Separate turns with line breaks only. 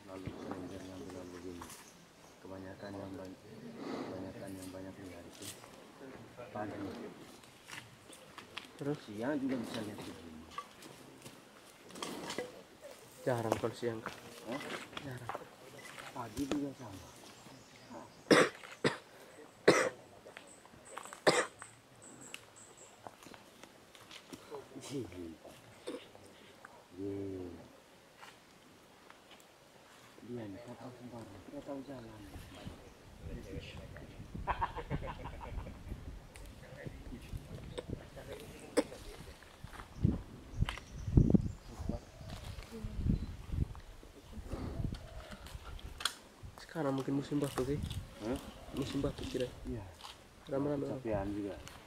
lalu kelenjar ngambil begini. Kebanyakan yang banyak lihat itu pagi.
Terus
Siang juga bisa lihat begini.
jarang kalau siang.
Jarang. Pagi juga sama. Dia nih tahu sembarang, dia tahu jalan.
Sekarang mungkin musim batu sih. Musim batu kira.
Iya.
Ramai-ramai.
Kecapean juga.